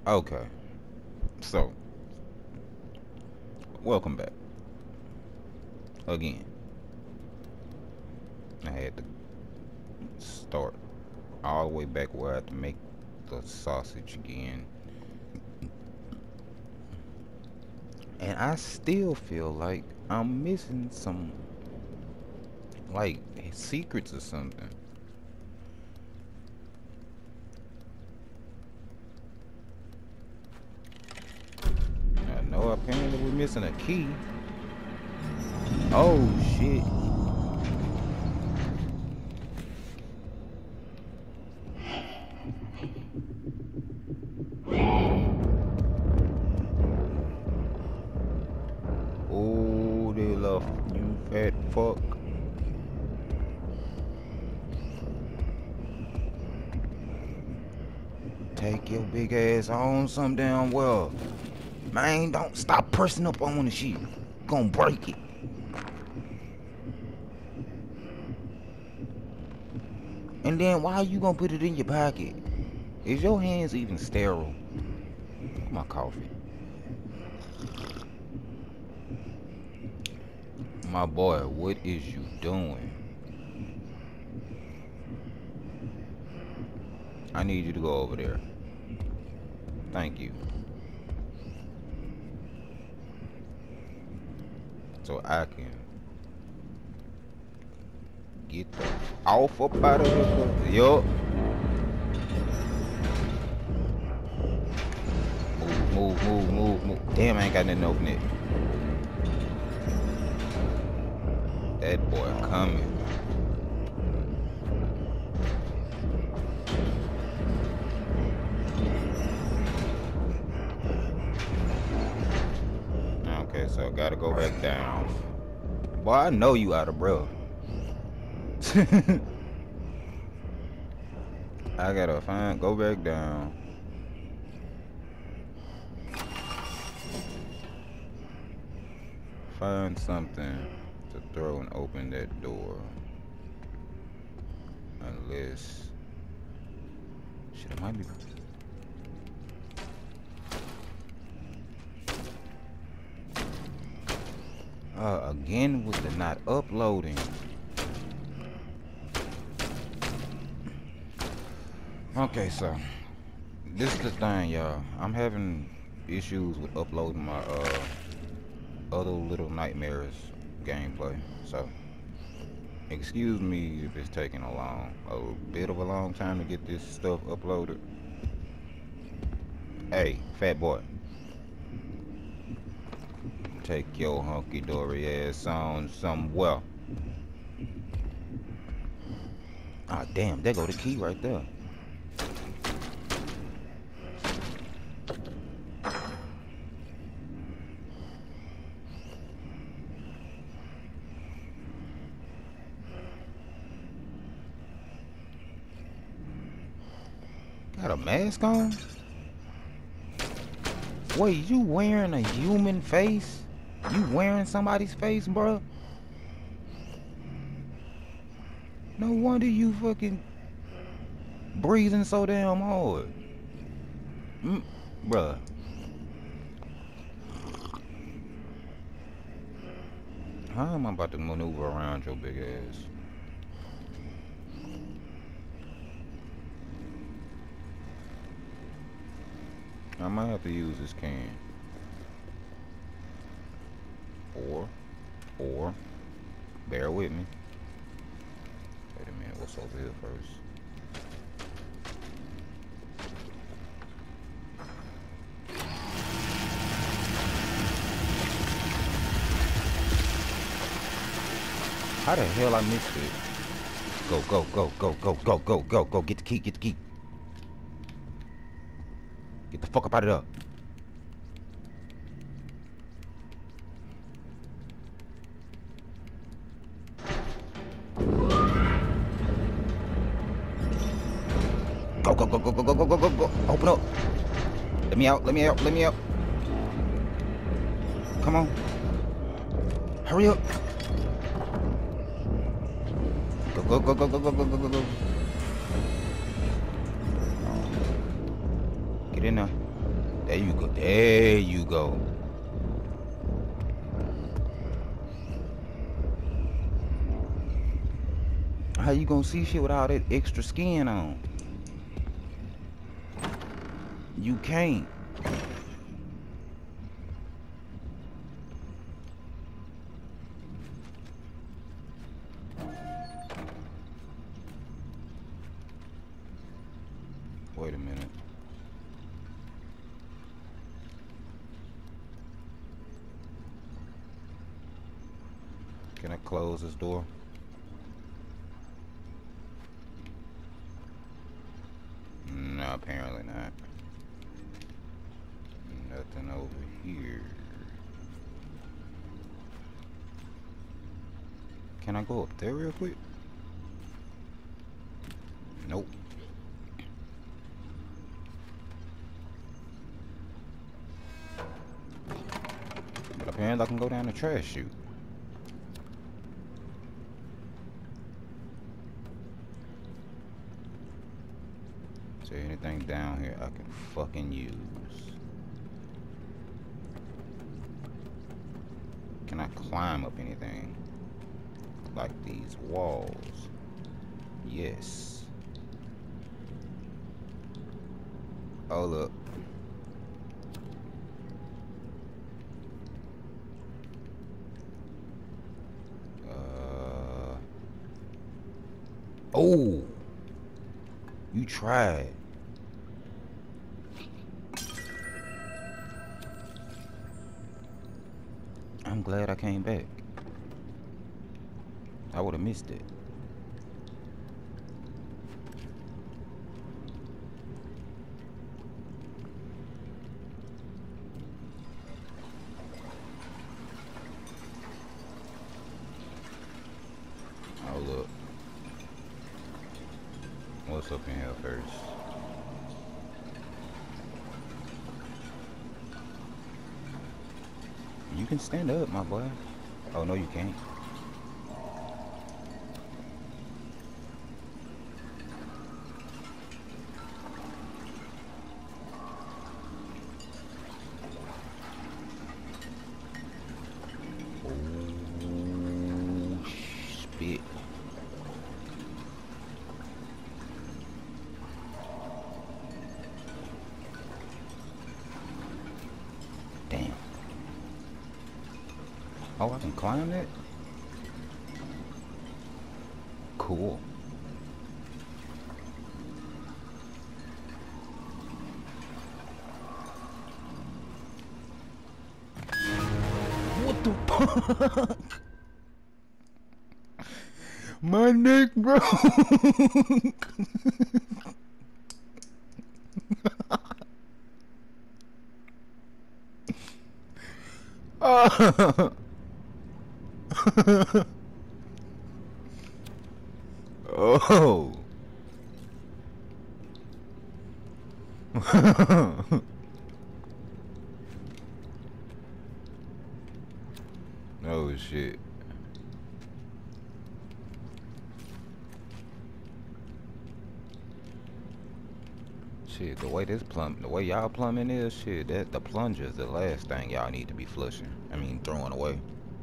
Okay, so welcome back again. I had to start all the way back where I had to make the sausage again, and I still feel like I'm missing some like secrets or something. I know apparently we're missing a key. Oh shit. Oh, they love you fat fuck. Take your big ass on some damn well. Man, don't stop pressing up on the shit. Gonna break it. And then why you gonna put it in your pocket? Is your hands even sterile? My coffee. My boy, what is you doing? I need you to go over there. Thank you. So I can get the off up out of here. Yup. Move. Damn, I ain't got nothing to open it. That boy coming. Okay, so I gotta go back down. Boy, I know you out of breath. I gotta go back down. Find something to throw and open that door. Unless... Shit, it might be... Again with the not uploading. Okay, so this is the thing, y'all. I'm having issues with uploading my other Little Nightmares gameplay. So excuse me if it's taking a bit of a long time to get this stuff uploaded. Hey, fat boy. Take your hunky-dory ass on somewhere. Ah, damn, there go the key right there. Got a mask on? Wait, you wearing a human face? You wearing somebody's face, bro? No wonder you fucking breathing so damn hard. Bruh. How am I about to maneuver around your big ass? I might have to use this can. Or, bear with me. Wait a minute, what's over here first? How the hell I missed it? Go. Get the key. Get the fuck up out of there. Go. Open up. Let me out. Come on. Hurry up. Go. Get in there. There you go. There you go. How you gonna see shit with all that extra skin on? You can't. Wait a minute. Can I close this door? No, apparently not. Nothing over here. Can I go up there real quick? Nope. But apparently I can go down the trash chute. Is there anything down here I can fucking use? Can I climb up anything? Like these walls? Yes. Oh look. Oh, you tried. I'm glad I came back. I would have missed it. Oh look. What's up in here first? You can stand up, my boy. Oh no, you can't. Oh, spit. Damn. Oh, I can climb that? Cool. What the fuck? My neck broke. Oh. Oh. Oh shit. Shit, the way y'all plumbing is, shit, that the plunger is the last thing y'all need to be flushing. I mean, throwing away.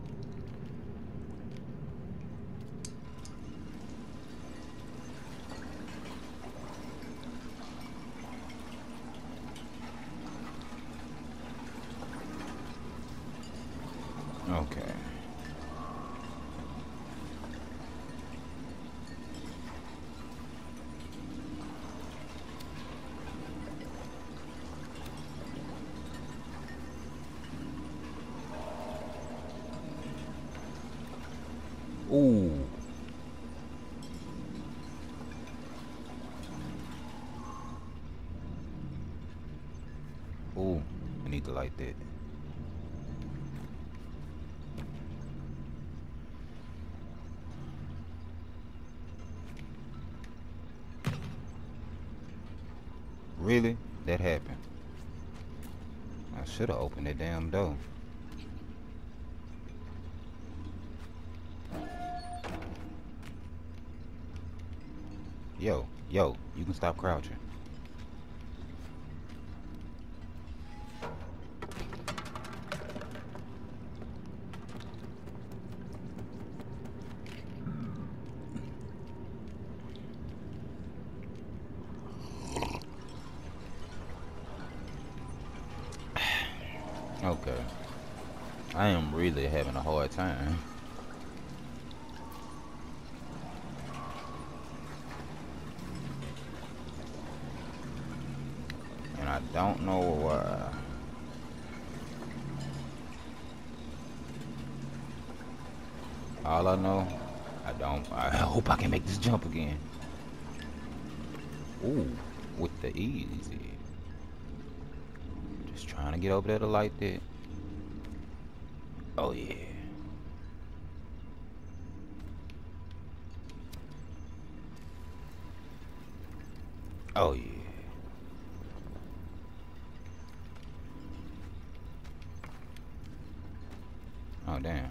Okay. Ooh. Ooh, I need to light that. Really? That happened. I should have opened that damn door. Yo, you can stop crouching. Okay. I am really having a hard time. And I don't know why. All I know, I hope I can make this jump again. Ooh, with the easy. Just trying to get over there to light that. Oh yeah. Oh yeah. Oh damn.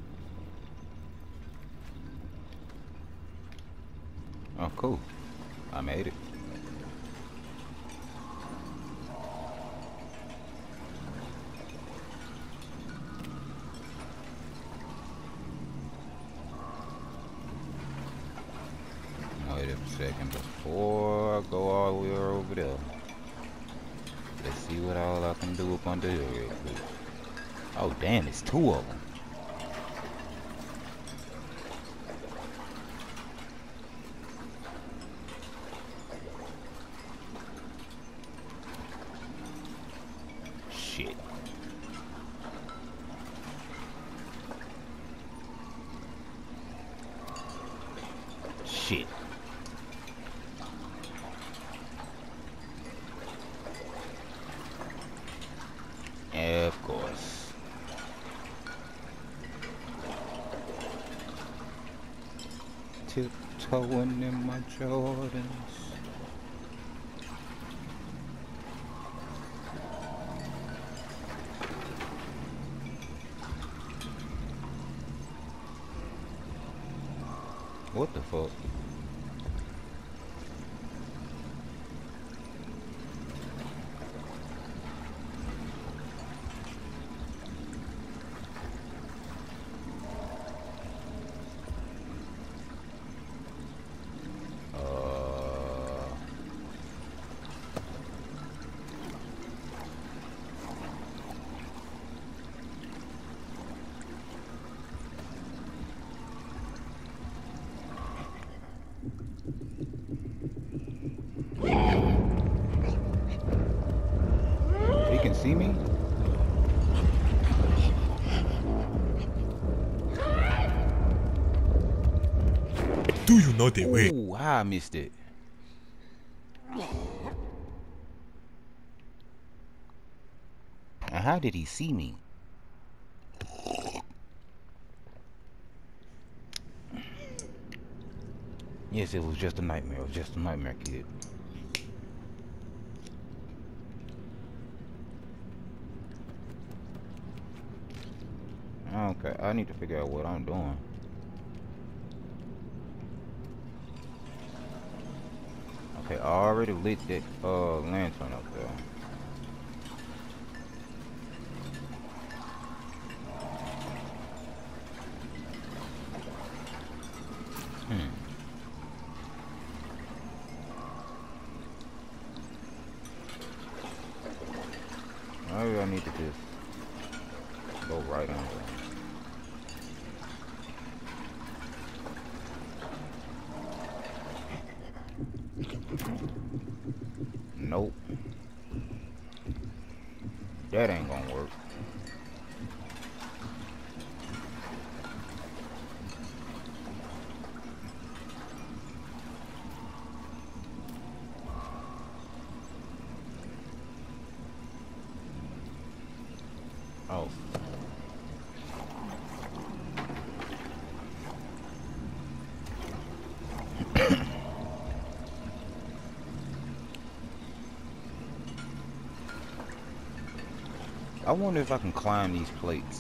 Oh cool. I made it. Wait a second before I go all the way over there. Let's see what all I can do up under here real quick. Oh damn, it's two of them. Shit. Shit. Yeah, of course. Tiptoeing in my Jordans. What the fuck? He can see me? Do you know the way? Ooh, how I missed it. And how did he see me? Yes, it was just a nightmare. It was just a nightmare, kid. Okay, I need to figure out what I'm doing. Okay, I already lit that lantern up there. Maybe I need to just go right on there. Nope. That ain't gonna work. Oh. I wonder if I can climb these plates.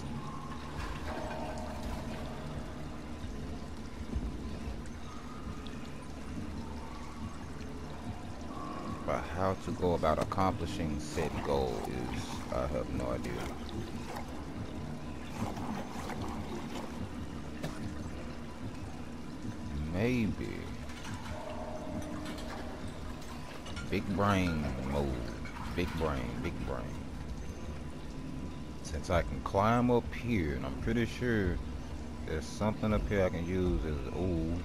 But how to go about accomplishing said goal is, I have no idea. Maybe. Big brain mode. Big brain, big brain. Since I can climb up here, and I'm pretty sure there's something up here I can use as ooh.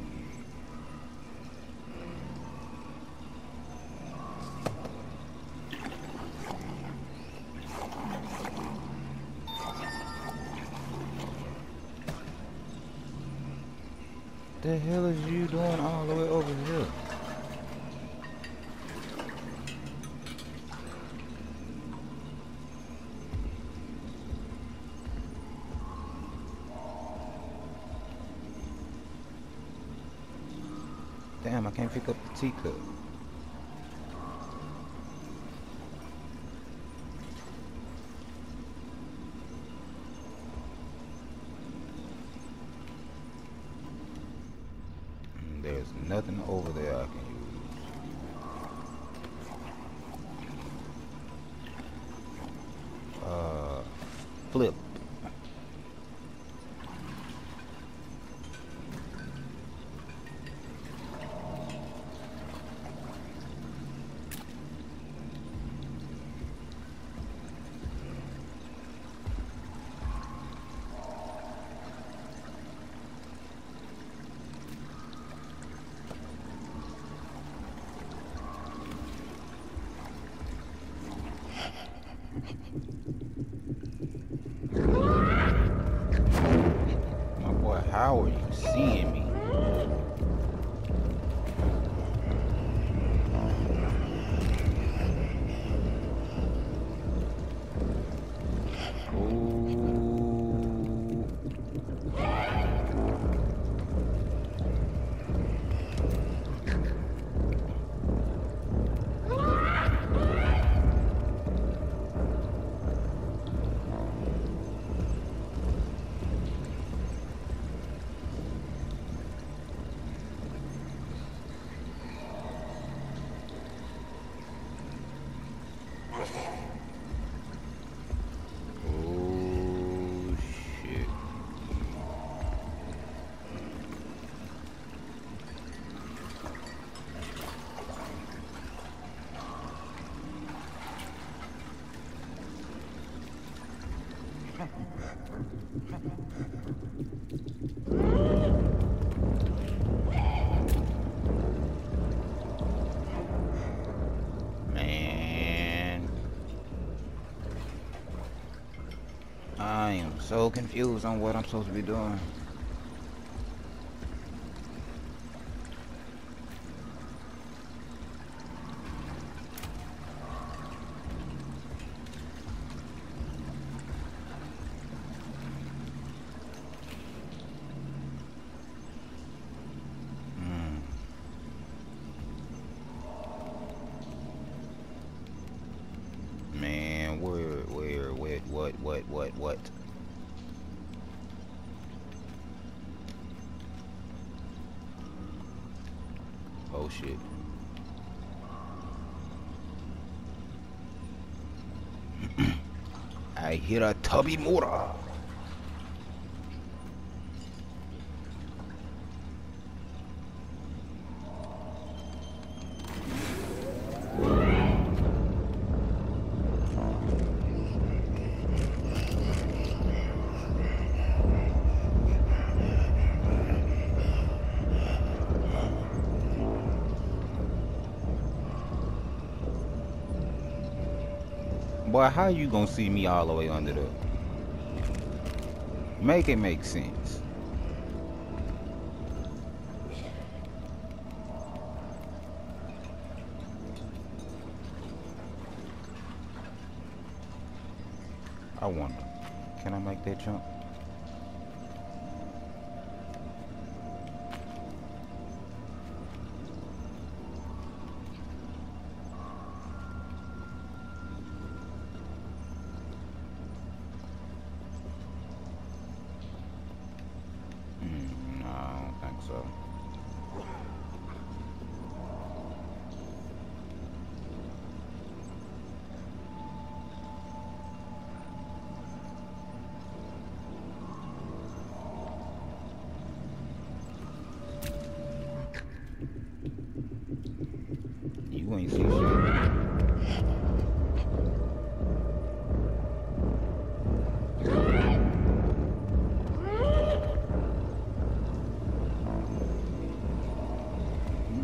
The hell is you doing all the way over here? Damn, I can't pick up the teacup. There's nothing over there I can use. Flip. My boy, how are you seeing me? Ooh. Oh shit. Man, I am so confused on what I'm supposed to be doing. Man, where, what? Oh shit. I hear a tubby motor. Boy, how you gonna see me all the way under there? Make it make sense. I wonder, can I make that jump? No, I don't think so.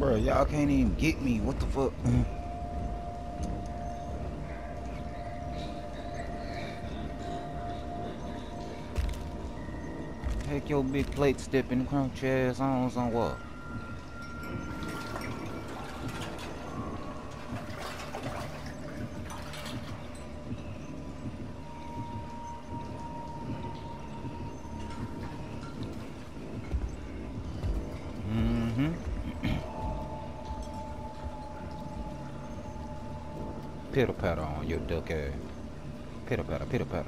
Bro, y'all can't even get me. What the fuck? Take your big plate stepping crunch ass on what? Pitter patter on your duck ass. Pitter patter, pitter patter.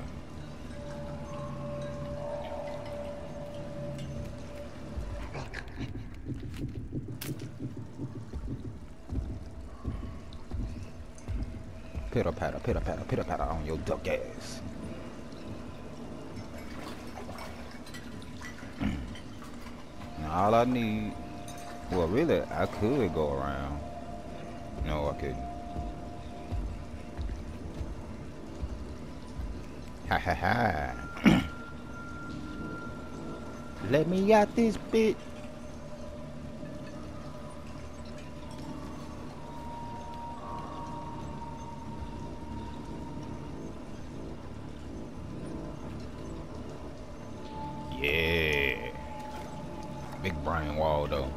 Pitter patter on your duck ass. Now all I need, well really, I could go around. No, I couldn't. Ha ha ha. Let me out this bit. Yeah. Big brain wall though.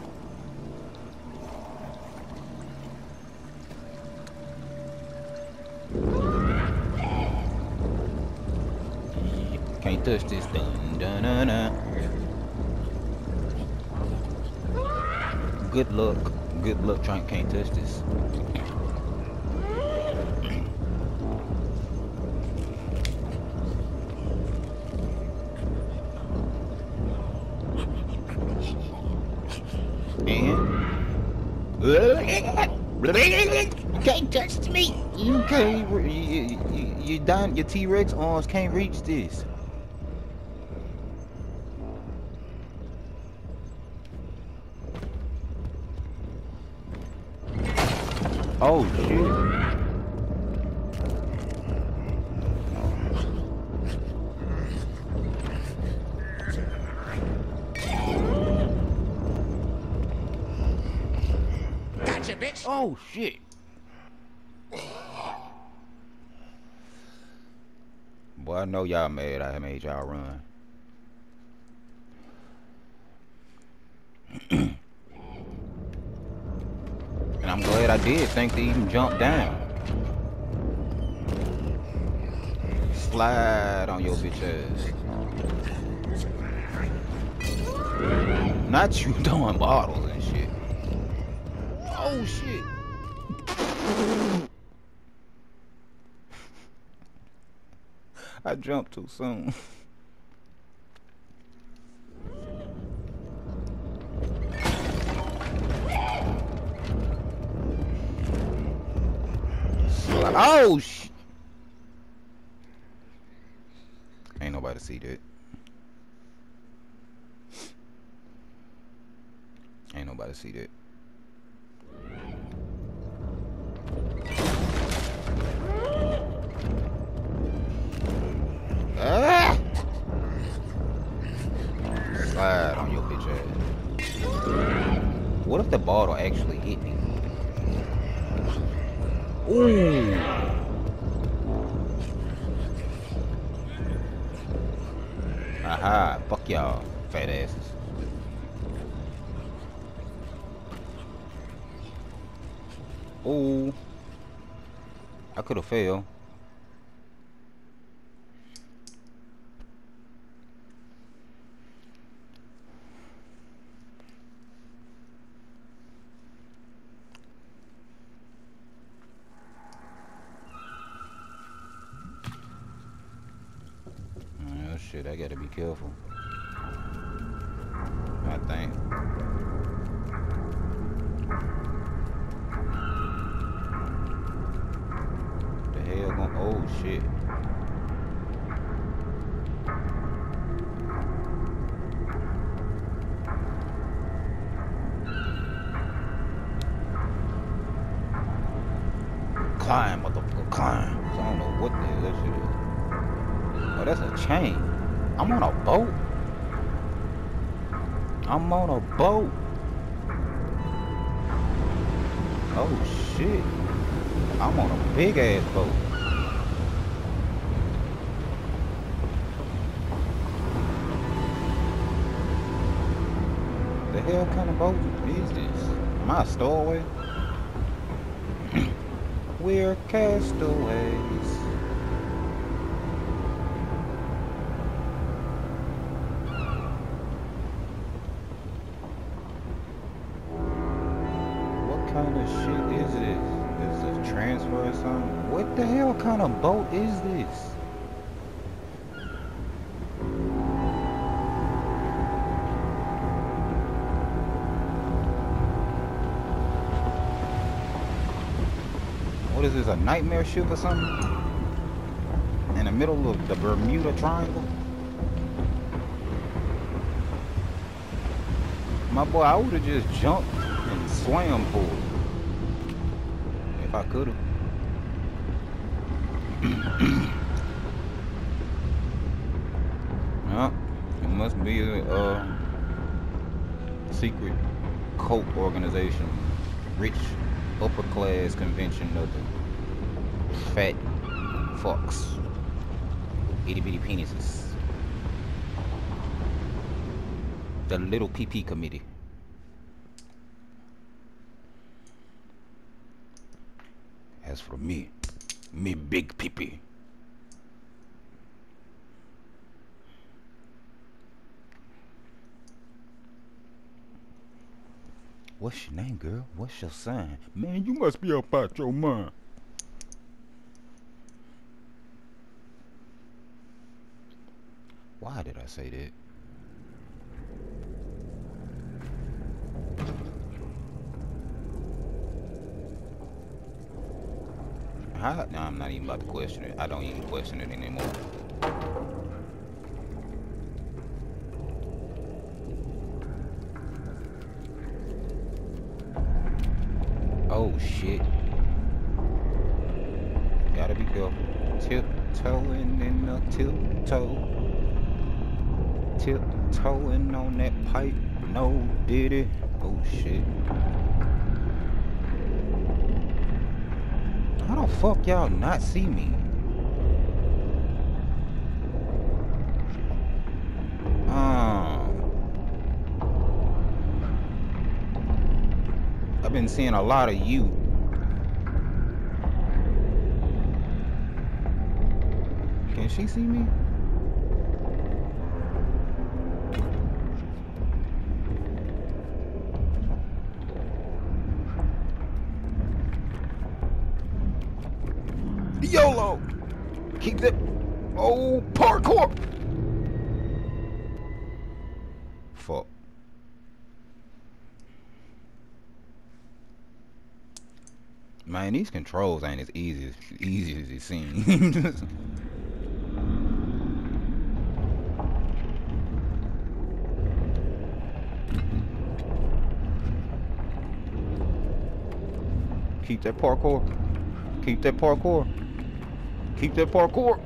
Can't touch this. Dun dun dun dun. Good luck. Good luck trying. Can't touch this. You can't touch me. You can't. You done. Your T-Rex arms can't reach this. Oh shit. Gotcha, bitch. Oh shit. Boy, I know y'all mad I made y'all run. And I'm glad I did think to even jump down. Slide on your bitch ass. Not you throwing bottles and shit. Oh shit. I jumped too soon. Oh shit. Ain't nobody see that. Ain't nobody see that. Ah! Slide on your bitch ass. What if the bottle actually hit me? Ooh. Aha, fuck y'all, fat asses. Ooh. I could have failed. Shit, I gotta be careful. I think. The hell going? Oh shit. Climb, motherfucker, climb. I don't know what the hell that shit is. Oh, that's a chain. I'm on a boat. I'm on a boat. Oh shit. I'm on a big ass boat. The hell kind of boat is this? Am I a stowaway? We're castaways. What kind of shit is this? Is it a transfer or something? What the hell kind of boat is this? What is this, a nightmare ship or something? In the middle of the Bermuda Triangle? My boy, I would have just jumped and swam for it. If I could have. Well, it must be a secret cult organization. Rich upper class convention of the fat fucks. Itty bitty penises. The little PP committee. As for me big PP. What's your name, girl? What's your sign? Man, you must be up out your mind. Why did I say that? No, I'm not even about to question it. I don't even question it anymore. Oh shit. Gotta be careful. Tiptoeing in the tiptoe. Tiptoeing on that pipe. No diddy. Oh shit. How the fuck y'all not see me? I've been seeing a lot of you. Can she see me? YOLO! Keep that. Oh, parkour! Fuck. Man, these controls ain't as easy as it seems. Keep that parkour. Keep that parkour. Keep that parkour.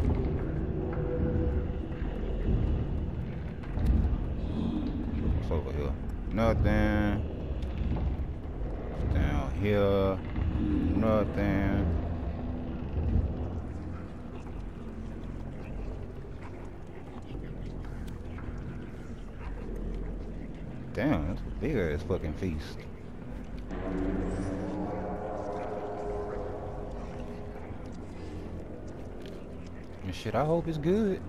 What's over here? Nothing. Down here. Nothing. Damn, that's a big ass fucking feast. And shit, I hope it's good.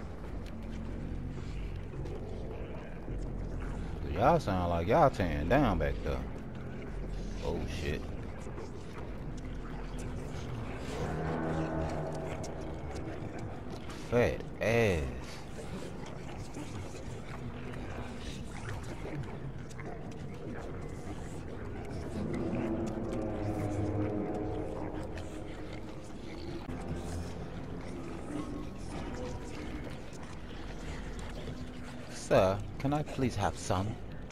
Y'all sound like y'all tearing down back there. Oh shit. Fat ass. Sir, can I please have some?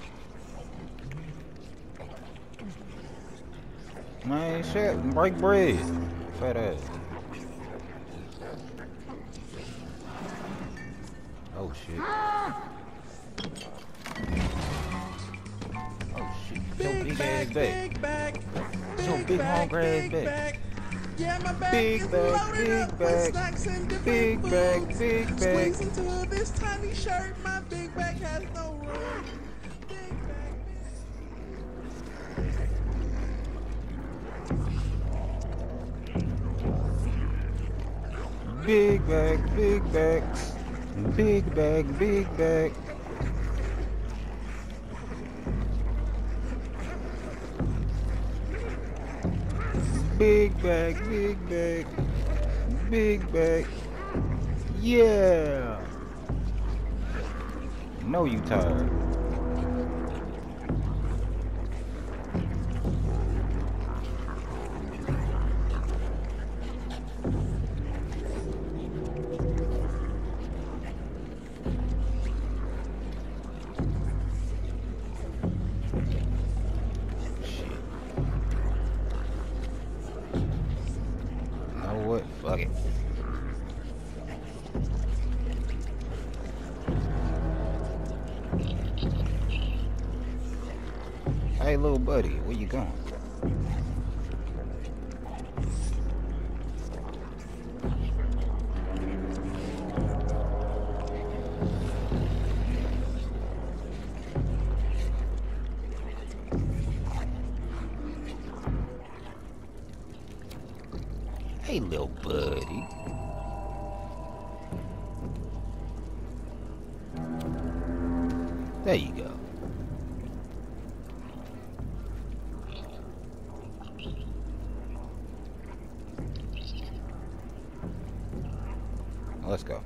Man, shit, break bread. Fat ass. Oh shit. Oh shit. Big bag, big bag. your big hungry ass big back. back. Yeah, my back Big is back, loaded big up with back, snacks and different big back, foods. big back. Squeeze into this tiny shirt, my big back has no room. Big back, Big bag, big bags. Big bag, big bag. Big bag, big bag. Big bag. Yeah. Know you tired. What? Fuck it. Hey, little buddy, where you going? Hey, little buddy. There you go. Let's go.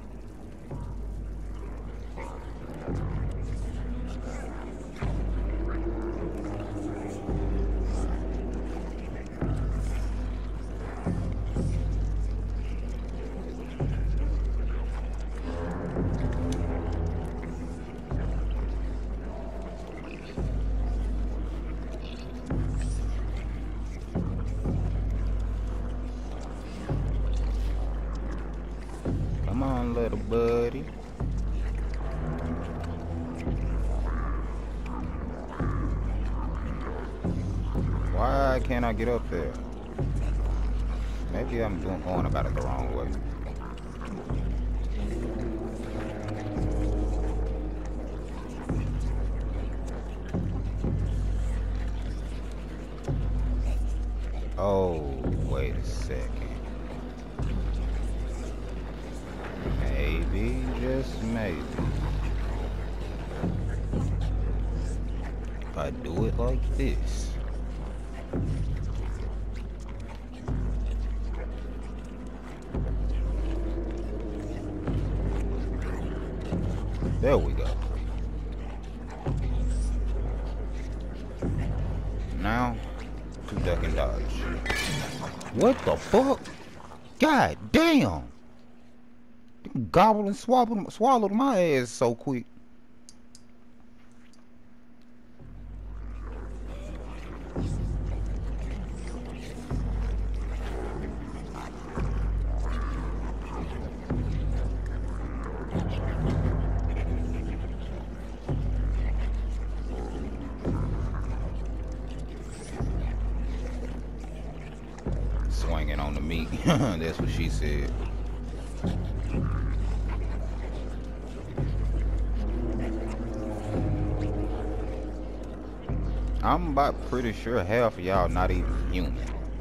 Come on, little buddy. Why can't I get up there? Maybe I'm going about it the wrong way. Oh, wait a second. Maybe, just maybe. If I do it like this. There we go. Now, to duck and dodge. What the fuck? God damn! Gobble and swallowed my ass so quick. Swinging on the meat. That's what she said. I'm about pretty sure half of y'all not even human.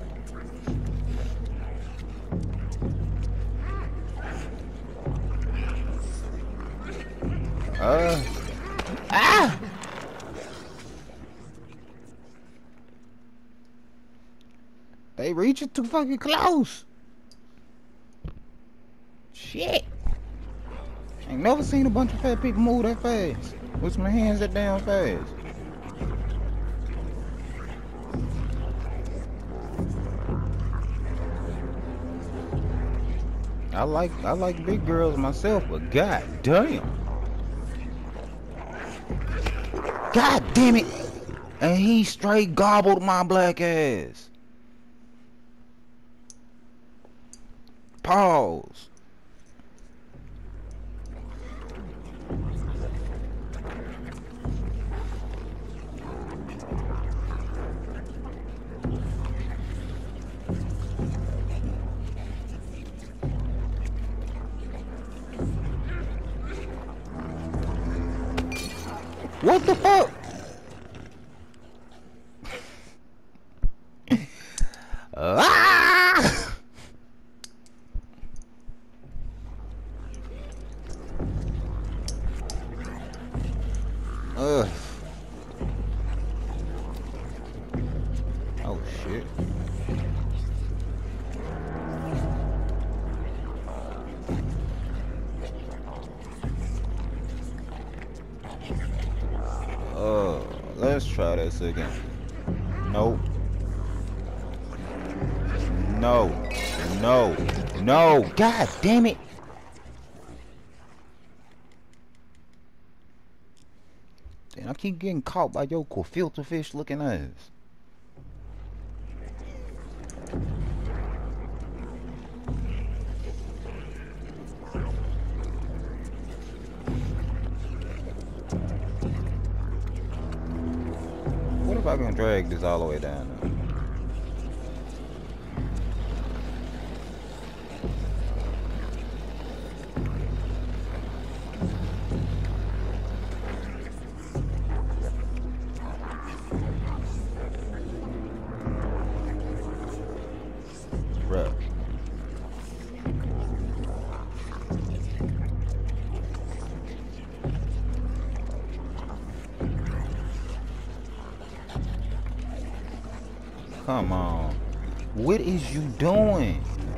They reaching too fucking close. Shit. Ain't never seen a bunch of fat people move that fast. With my hands that damn fast. I like big girls myself, but god damn. God damn it. And he straight gobbled my black ass. Pause. What the fuck? Ah! Ugh. Oh shit. Let's try this again. Nope. No. No. No. God damn it. Damn, I keep getting caught by your filter fish looking ass. What if I can drag this all the way down now? Bruh. Come on. What is you doing?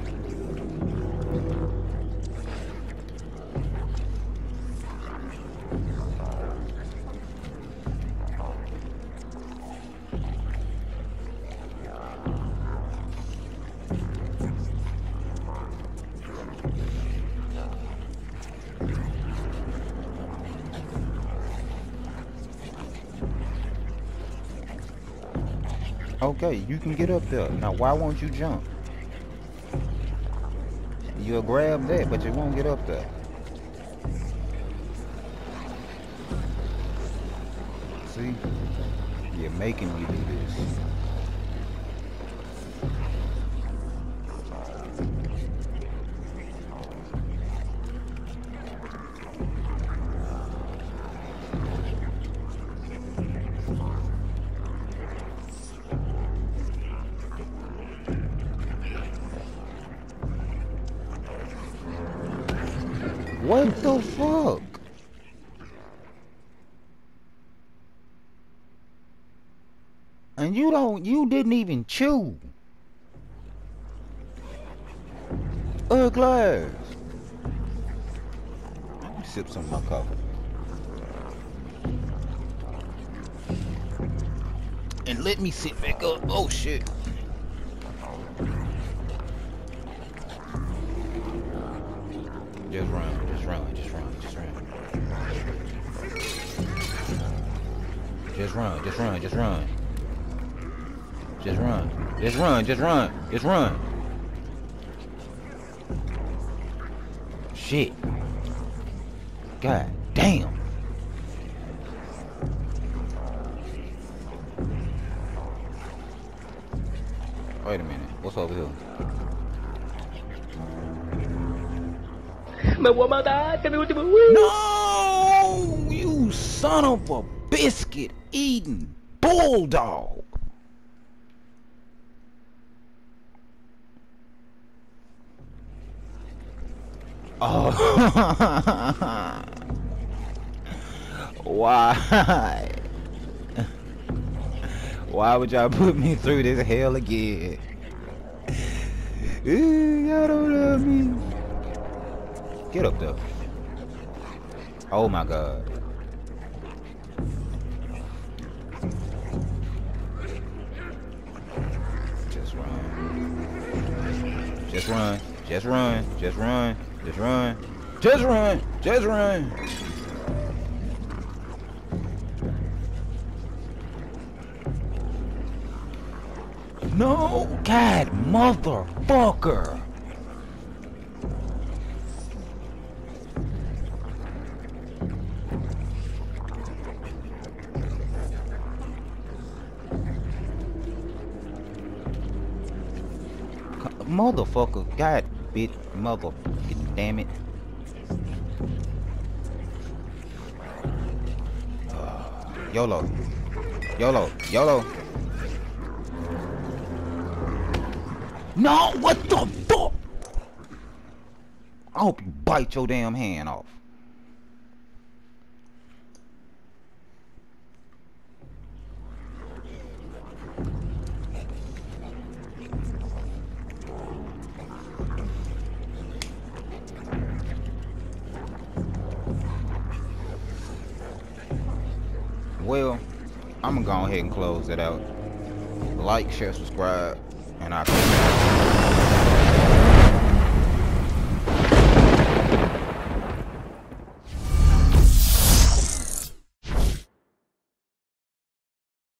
Okay, you can get up there. Now, why won't you jump? You'll grab that, but you won't get up there. See? You're making me do this. What the fuck? And you didn't even chew. A glass. Let me sip some of my coffee. And let me sit back up. Oh shit. Just run. Just run. Just run. Just run. Just run. Just run. Just run. Just run. Just run. Just run. Just run. Shit. God damn. Wait a minute. What's over here? No! You son of a biscuit eating bulldog. Oh. Why? Why would y'all put me through this hell again? Y'all don't love me. Get up there. Oh my god. Just run. Just run. Just run. Just run. Just run. Just run. Just run. No, God, motherfucker. Motherfucker, God, bit, motherfucking damn it. YOLO. YOLO. YOLO. No, what the fuck? I hope you bite your damn hand off. Well, I'm gonna go ahead and close it out. Like, share, subscribe, and I'll